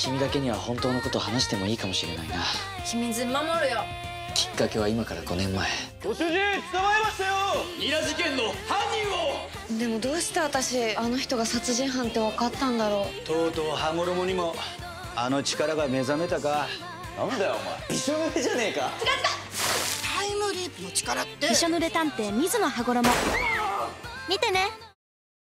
君だけには本当のことを話してもいいかもしれないな。 秘密守るよ。 きっかけは今から5年前。 ご主人、捕まえましたよ。ニラ事件の犯人を。 でもどうして私あの人が殺人犯って分かったんだろう。 とうとう羽衣にもあの力が目覚めたか。なんだよお前、びしょ濡れじゃねえか。 タイムリープの力って。 びしょ濡れ探偵水野羽衣見てね。